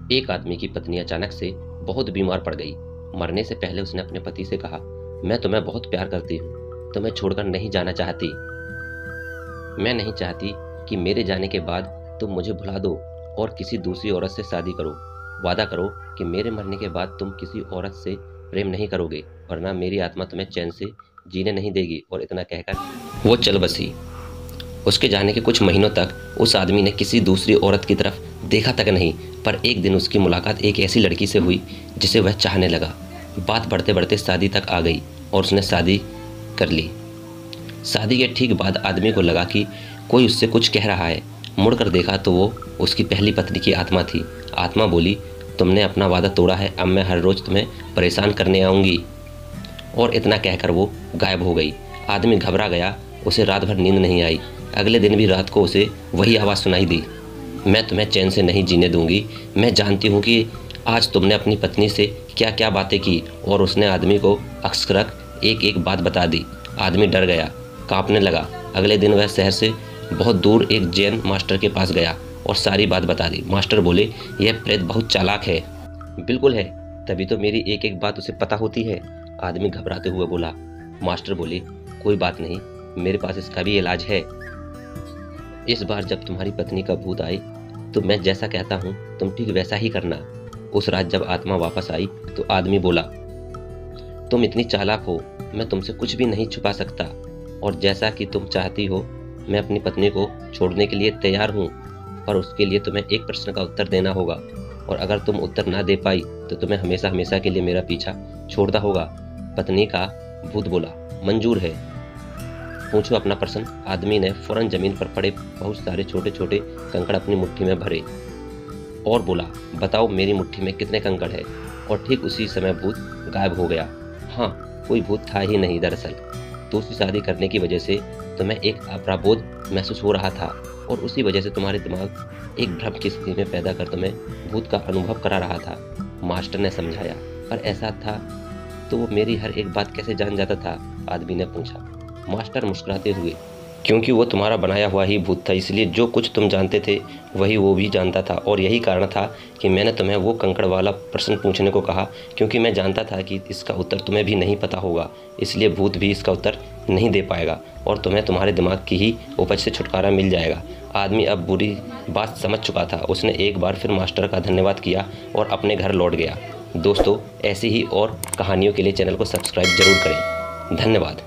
एक आदमी की पत्नी अचानक से बहुत बीमार पड़ गई। मरने से पहले उसने अपने पति से कहा, मैं तुम्हें बहुत प्यार करती हूँ, तुम्हें छोड़कर नहीं जाना चाहती। मैं नहीं चाहती कि मेरे जाने के बाद तुम मुझे भुला दो और किसी दूसरी औरत से शादी करो। वादा करो कि मेरे मरने के बाद तुम किसी औरत से प्रेम नहीं करोगे, वरना मेरी आत्मा तुम्हें चैन से जीने नहीं देगी। और इतना कहकर वो चल बसी। उसके जाने के कुछ महीनों तक उस आदमी ने किसी दूसरी औरत की तरफ देखा तक नहीं, पर एक दिन उसकी मुलाकात एक ऐसी लड़की से हुई जिसे वह चाहने लगा। बात बढ़ते बढ़ते शादी तक आ गई और उसने शादी कर ली। शादी के ठीक बाद आदमी को लगा कि कोई उससे कुछ कह रहा है। मुड़कर देखा तो वो उसकी पहली पत्नी की आत्मा थी। आत्मा बोली, तुमने अपना वादा तोड़ा है, अब मैं हर रोज़ तुम्हें परेशान करने आऊँगी। और इतना कहकर वो गायब हो गई। आदमी घबरा गया, उसे रात भर नींद नहीं आई। अगले दिन भी रात को उसे वही आवाज़ सुनाई दी, मैं तुम्हें चैन से नहीं जीने दूंगी। मैं जानती हूँ कि आज तुमने अपनी पत्नी से क्या क्या बातें की। और उसने आदमी को अक्सरक एक एक बात बता दी। आदमी डर गया, कांपने लगा। अगले दिन वह शहर से बहुत दूर एक जैन मास्टर के पास गया और सारी बात बता दी। मास्टर बोले, यह प्रेत बहुत चालाक है। बिल्कुल है, तभी तो मेरी एक एक बात उसे पता होती है। आदमी घबराते हुए बोला। मास्टर बोले, कोई बात नहीं, मेरे पास इसका भी इलाज है। इस बार जब तुम्हारी पत्नी का भूत आए तो मैं जैसा कहता हूँ तुम ठीक वैसा ही करना। उस रात जब आत्मा वापस आई तो आदमी बोला, तुम इतनी चालाक हो, मैं तुमसे कुछ भी नहीं छुपा सकता। और जैसा कि तुम चाहती हो, मैं अपनी पत्नी को छोड़ने के लिए तैयार हूँ, पर उसके लिए तुम्हें एक प्रश्न का उत्तर देना होगा। और अगर तुम उत्तर ना दे पाई तो तुम्हें हमेशा हमेशा के लिए मेरा पीछा छोड़ना होगा। पत्नी का भूत बोला, मंजूर है, पूछो अपना प्रश्न। आदमी ने फौरन जमीन पर पड़े बहुत सारे छोटे छोटे कंकड़ अपनी मुट्ठी में भरे और बोला, बताओ मेरी मुट्ठी में कितने कंकड़ है। और ठीक उसी समय भूत गायब हो गया। हाँ, कोई भूत था ही नहीं। दरअसल दूसरी शादी करने की वजह से तुम्हें एक अपराबोध महसूस हो रहा था और उसी वजह से तुम्हारे दिमाग एक भ्रम की स्थिति में पैदा कर तुम्हें भूत का अनुभव करा रहा था। मास्टर ने समझाया। पर ऐसा था तो वो मेरी हर एक बात कैसे जान जाता था? आदमी ने पूछा। मास्टर मुस्कुराते हुए, क्योंकि वो तुम्हारा बनाया हुआ ही भूत था, इसलिए जो कुछ तुम जानते थे वही वो भी जानता था। और यही कारण था कि मैंने तुम्हें वो कंकड़ वाला प्रश्न पूछने को कहा, क्योंकि मैं जानता था कि इसका उत्तर तुम्हें भी नहीं पता होगा, इसलिए भूत भी इसका उत्तर नहीं दे पाएगा और तुम्हें तुम्हारे दिमाग की ही उपज से छुटकारा मिल जाएगा। आदमी अब बुरी बात समझ चुका था। उसने एक बार फिर मास्टर का धन्यवाद किया और अपने घर लौट गया। दोस्तों, ऐसी ही और कहानियों के लिए चैनल को सब्सक्राइब जरूर करें। धन्यवाद।